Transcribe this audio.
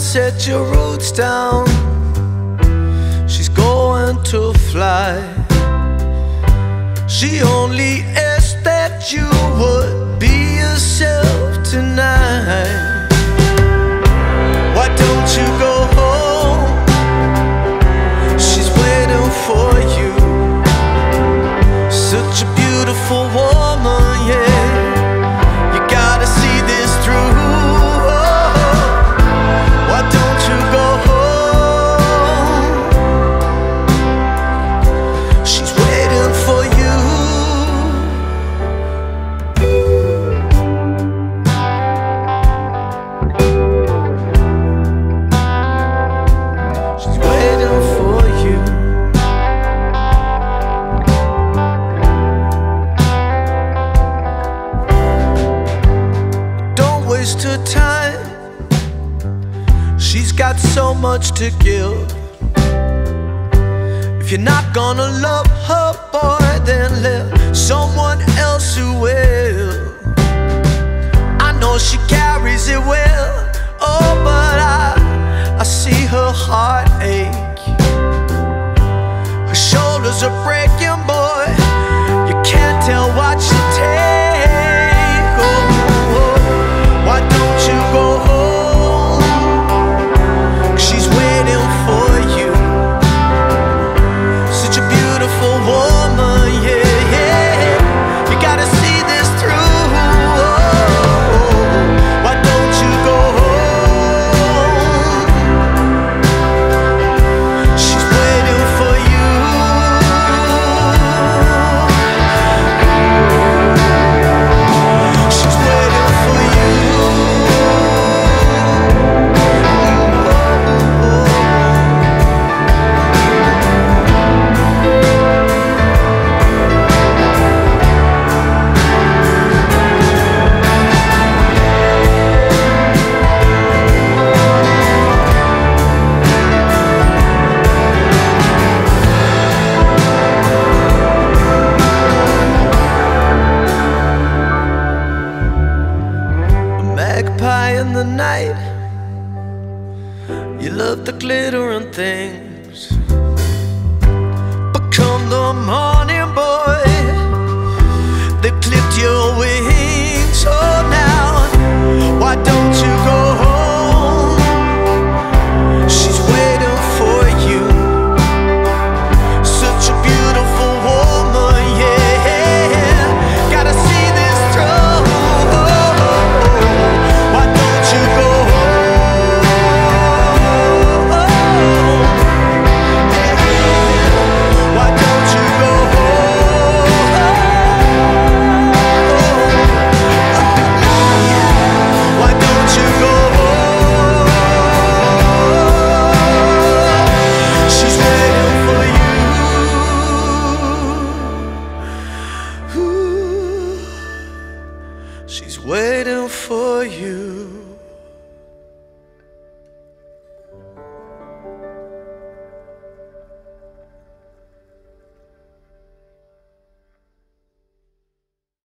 set your roots down. She's going to fly. She only asked that you would be yourself tonight. Why don't you go home? She's waiting for you. Such a beautiful woman, yeah. You gotta see this through. Why don't you go home? She's waiting for you. She's waiting for you. Don't waste her time. She's got so much to give. If you're not gonna love her, boy, then let someone else who will. I know she carries it well. Oh, but I see her heart ache. Her shoulders are breaking, boy. You can't tell what she take. Oh, why don't you go home? She's waiting for you. Such a beautiful woman, yeah, yeah. You gotta see this through. Why don't you go home? She's waiting for you. She's waiting for you. A magpie in the night. You love the glittering things, but come the morning, boy, they've clipped your wings. Oh, now, why don't you go home? She's waiting for you. Such a beautiful woman, yeah. Gotta see this through. Why don't you go home? Why don't you go home? Why don't you go home? She's waiting for you. She's waiting for you.